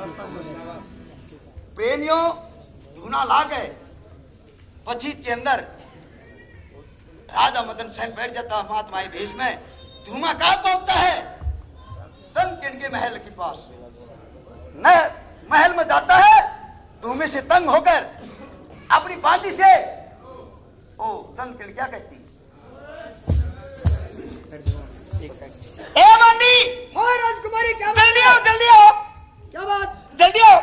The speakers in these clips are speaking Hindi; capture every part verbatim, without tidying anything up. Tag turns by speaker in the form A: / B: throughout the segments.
A: प्रेमियों धूना ला गए पछीत के अंदर राजा मदन सेन बैठ जाता महात्मा भेष में। धूमा कहाँ पहुंचता है? चंद के महल के पास न महल में जाता है। धूमे से तंग होकर अपनी बांदी से ओ चंद क्या कहती ए बांदी,
B: हाँ राजकुमारी क्या बात?
A: जल्दी आओ जल्दी आओ।
B: क्या बात?
A: जल्दी आओ।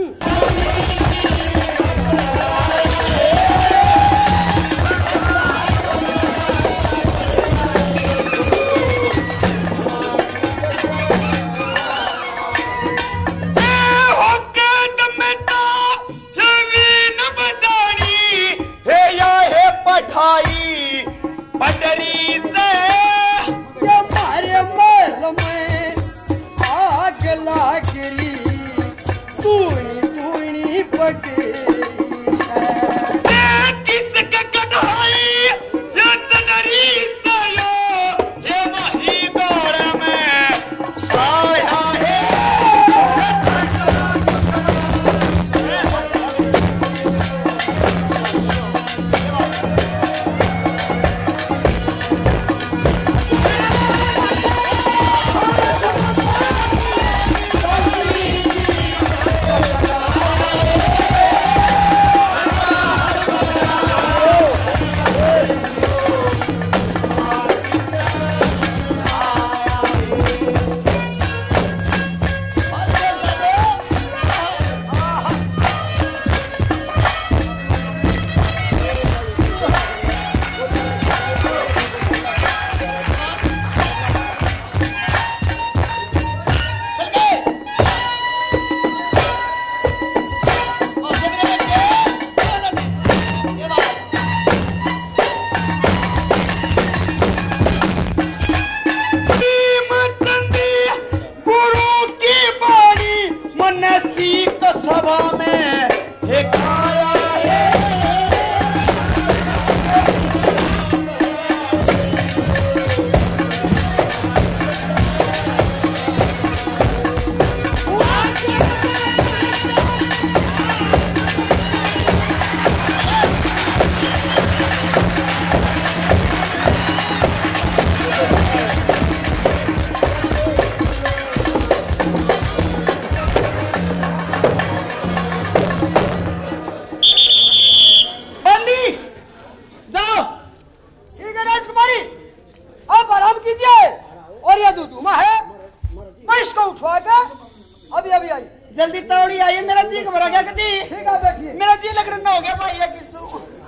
B: जल्दी तौड़ी आई, मेरा जी घबरा गया कभी। ठीक है बैठिए। मेरा जी लग रहा हो गया भाई ये किसू।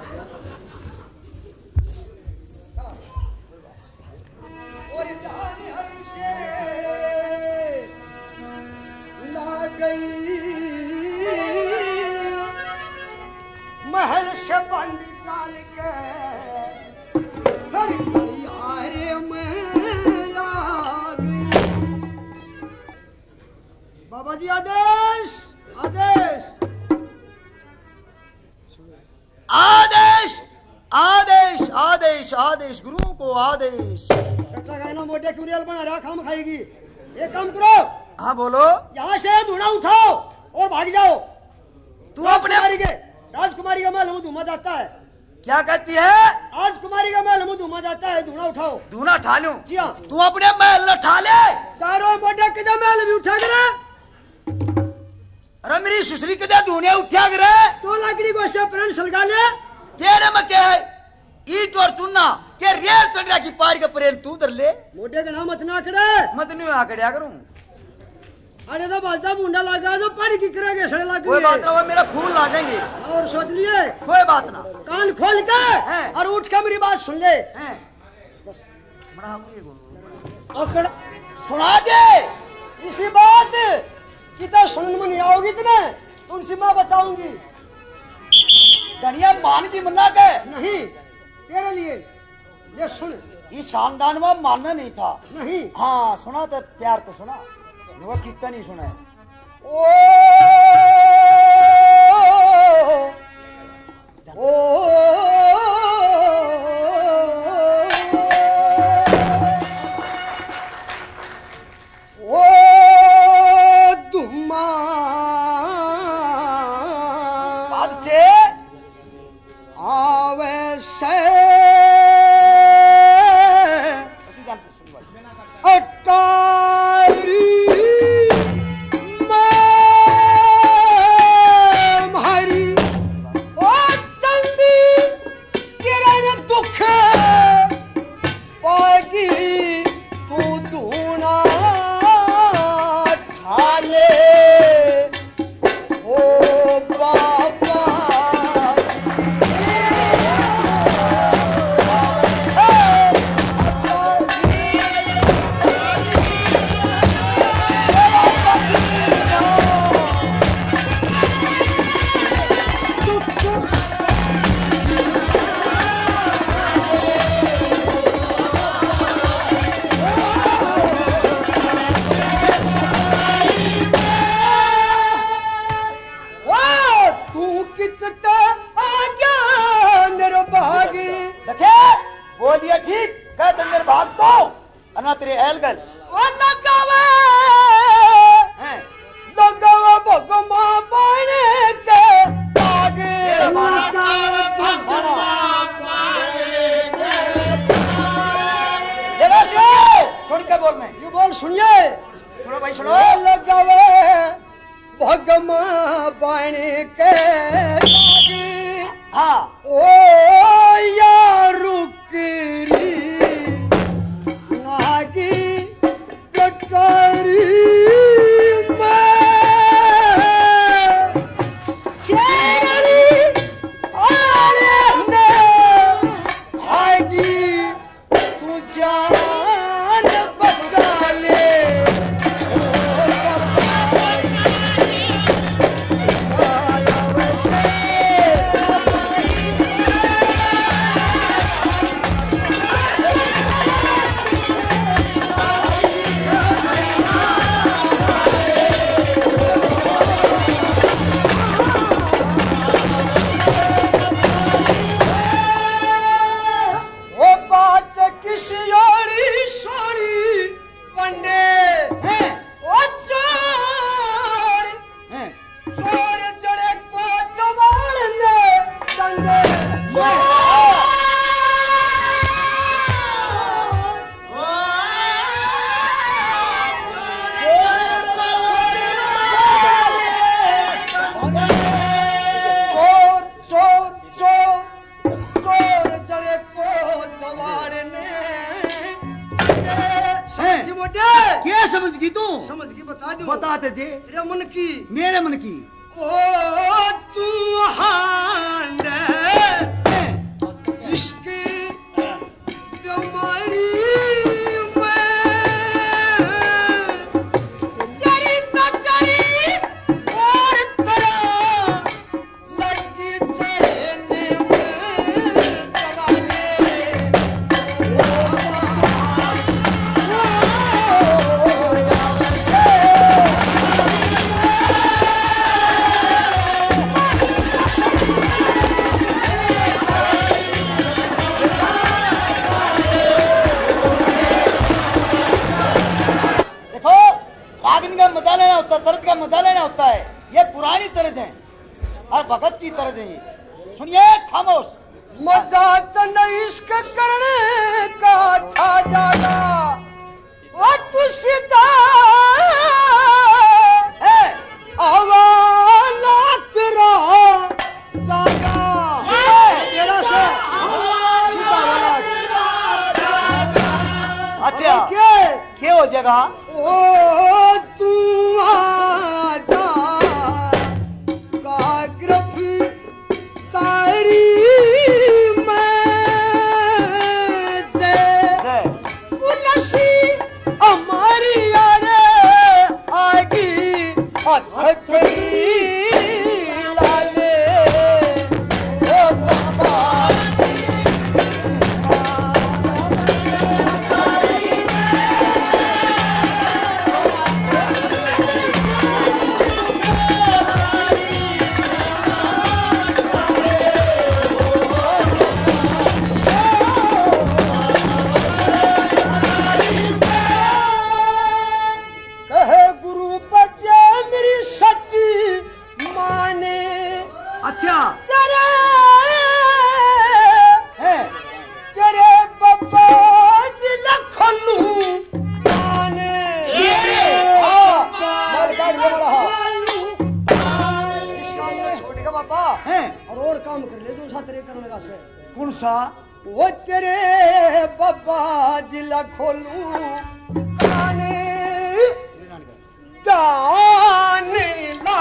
B: और जहानी हरी से ला गई महल से बंद चाल के हर यारे में आ गई। बाबा जी आदेश आदेश
A: आदेश आदेश आदेश आदेश गुरुओं को आदेश।
B: कट्टा गायना मोटे क्यूरियल बना रहा खाम खाएगी। एक काम करो।
A: हाँ बोलो।
B: यहाँ से धुआं उठाओ और भाग जाओ।
A: तू अपने
B: राजकुमारी का महल धुआं जाता है।
A: क्या कहती है?
B: राजकुमारी का महल धुआं जाता है। धुआं उठाओ।
A: धुआं उठा लूं?
B: जी हाँ।
A: तू अपने महल उठा ले।
B: चारों मोटे किधर महल भी उठा कर
A: अरे मेरी सुसरी किधर धुआं उठा कर
B: तो लकड़ी को से प्रण सलगा ले।
A: तेरे में क्या है? ईट और चुनना के रेल चढ़ा की पार का प्रेम तू उधर ले।
B: मोटे का नाम मत ना करे।
A: मत नहीं आकड़िया करूं।
B: अरे तो बाजा मुंडा लगा दो पानी की करेंगे सड़े लग
A: कोई बात ना, वो मेरा फूल लागेंगे।
B: और सोच लिए
A: कोई बात ना।
B: कान खोल के और उठ के मेरी बात सुन ले।
A: बस बड़ा
B: और
A: सुना दे
B: इसी बात कितना सुनने में नहीं आओगी इतने तुमसे मैं बताऊंगी।
A: गणिया मान की मन्ना के
B: नहीं तेरे लिए ये सुन।
A: इस खानदान में मानना नहीं था।
B: नहीं
A: हाँ सुना तो प्यार तो सुना वो कितना नहीं सुना है।
B: ओ ओ ओ दुमा बन के
A: हाँ
B: ओ या रुकरी नागी कटारी में चेरी आरे ने आगी तू जान बचा ले
A: बताते थे
B: तेरे मन की
A: मेरे मन की
B: ओ तू हांड इश्क तुम्हारी मैं तेरी नजरी और तरह लगी चलने में करा ले
A: मजा लेना होता है, तर्ज का मजा लेना होता है। ये पुरानी तर्ज है और भगत की तर्ज है। सुनिए खामोश।
B: मजा तो नहीं इश्क करने का था जागा वो तू सीता है आवाला तेरा जागा तेरा से सीता वाला
A: अच्छा
B: क्या
A: क्या हो जाएगा?
B: ओ तू आजा काग्रफी तारी में जे पुलसी हमारी यारे आगी हथकड़ी लाले ओ बाबा
A: अच्छा
B: तेरे हैं तेरे बाबा जिला खोलू आने हाँ मालगाड़ी में बड़ा इस काम में छोटे का बाबा
A: हैं
B: और और काम कर ले जो सा तेरे करने का से
A: कौन सा?
B: वो तेरे बाबा जिला खोलू आने दाने ला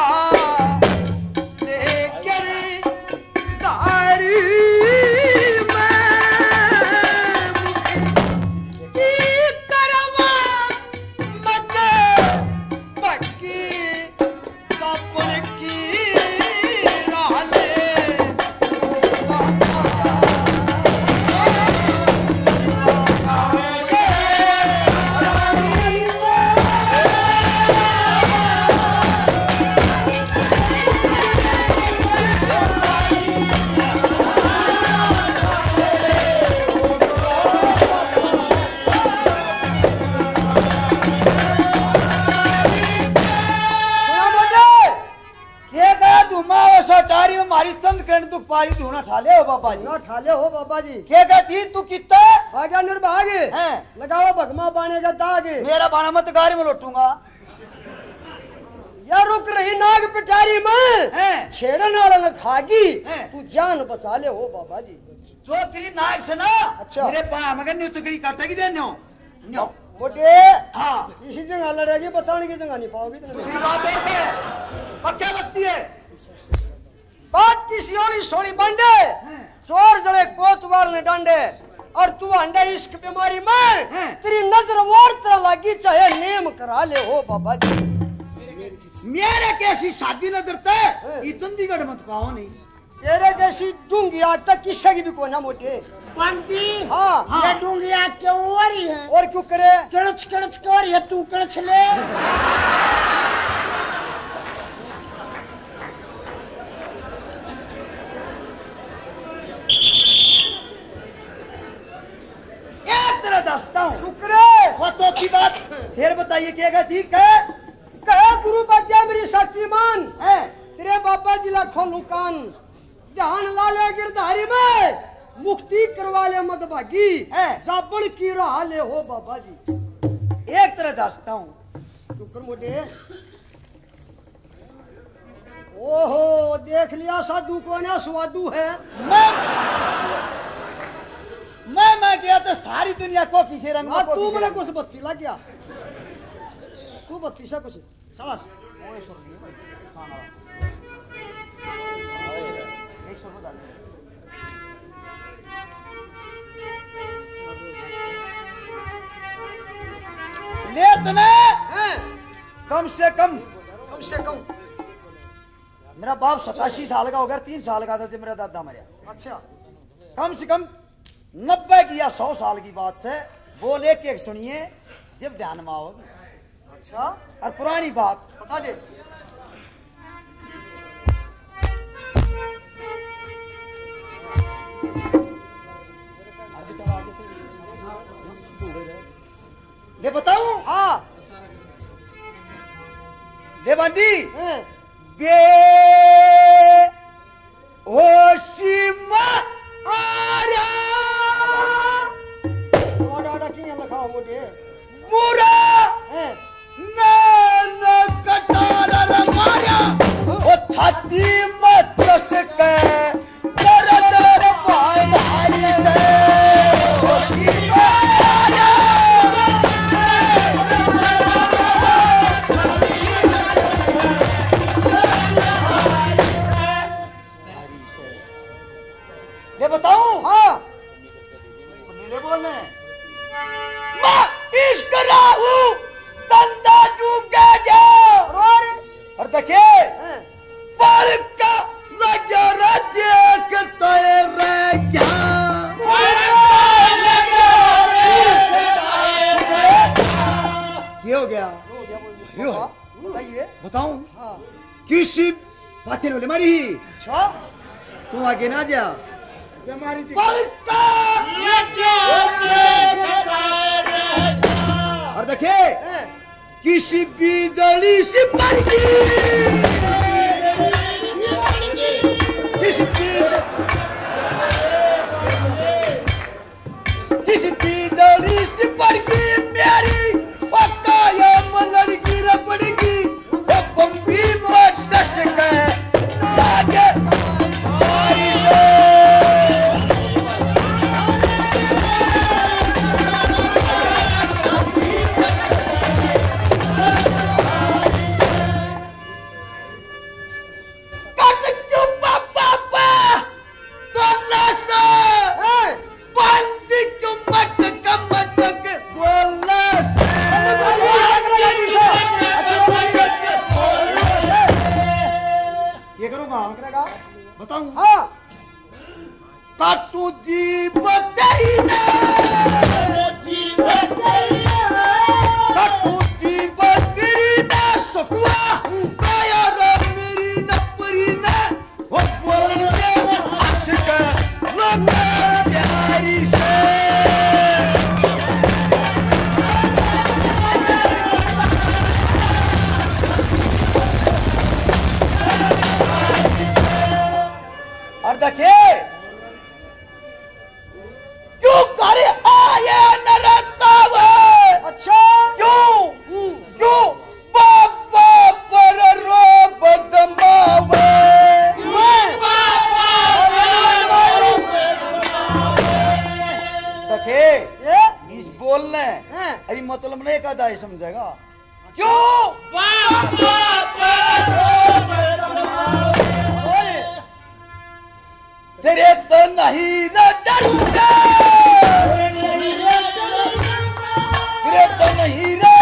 A: पारी तू ना ठाले हो बाबा जी
B: ना ठाले हो बाबा जी
A: क्या कहती तू कितना
B: आजा निर्भाग
A: हैं
B: लगाओ भगमा बाने का दाग
A: मेरा बाना मत गारी में लौटूंगा
B: या रुक रही नाग पिटारी में छेड़न वाला न खागी तू जान बचा ले हो बाबा जी।
A: जो तेरी नाग से ना
B: अच्छा
A: मेरे पा मगर न्यू तो करी काटेगी दे न्यू न्यू
B: मोटे
A: हाँ
B: इसी जगह लड़ेगी बताने की जगह नहीं पाओगी।
A: दूसरी बात है पर क्या बकती है
B: बात की सियोड़ी सोड़ी बंडे चोर जड़े कोतवाल ने डंडे और तू अंडा इश्क बीमारी में तेरी नजर और तरह लगी चाहे नेम करा ले हो बाबा जी।
A: मेरे कैसी शादी न करता है ये चंडीगढ़ मत पाओ नहीं
B: तेरे जैसी डूंगी आग तक किस्सा की भी को ना मोटे
C: पंती
B: हाँ, हाँ।
C: ये डूंगी आग क्यों हो रही है
B: और क्यों करे
C: कड़च कड़च क्यों रही है तू कड़च ले
A: एक तरह दसता हूँ
B: शुक्रे
A: वो तो अच्छी बात फिर बताइए क्या ठीक है
B: कहे गुरु बच्चा मेरी सच्ची मान है तेरे बाबा जी लाखों लुकान ध्यान ला ले गिरधारी में मुक्ति करवा ले मत भागी जाबड़ की रहा ले हो बाबा जी।
A: एक तरह दसता हूँ
B: शुक्र मोटे ओहो देख लिया साधु को ना स्वादु है
A: मैं मैं मैं गया तो सारी दुनिया को किसी रंग
B: में तू बोले कुछ बत्ती लग गया तू बत्ती सा कुछ शाबाश
A: ले तने कम से कम
B: कम से कम
A: मेरा बाप सतासी साल का हो गया तीन साल का था जब मेरा दादा मरा।
B: अच्छा
A: कम से कम नब्बे की या सौ साल की बात से बोल एक एक सुनिए जब ध्यान में आओगी।
B: अच्छा
A: और पुरानी बात
B: बता दे
A: ले बताऊं
B: हाँ
A: ले बंदी
B: हैं
A: बे ओशिमा आरा
B: ऑर्डर ऑर्डर किन लिखा मोटे
A: पूरा
B: हैं
A: ना कटारा रमाया ओ छाती मत चसके दर दर भाई भाई से ओशिमा आरा ले बताऊं
B: हाँ
A: नीले बोलने मैं इश्क राहू तंदा चूके जाओ
B: और
A: और देखिए पल का लगा राज्य करता है रे क्या क्या हो गया क्यों
B: बताइए
A: बताऊं
B: हाँ
A: किसी पाचे ने मारी
B: अच्छा
A: तू आगे ना जा
B: बीमारी थी
A: पल का और देखिए किसी बिजली से पड़गी किसी किसी बिजली से पड़गी मेरी पक्का ये मलर गिर पड़गी वो बम्बी मच सके आगे बारिश बताऊं
B: हाँ
A: काटू जी बतेई ना काटू जी बकरी ना सकुआ काया रे मेरी नपरी ना वो बोल के हंस के लगा प्यारी से और देखिए क्यों
B: जाएगा।
A: क्यों? तेरे तो नहीं न डरूंगा, तेरे तो नहीं रे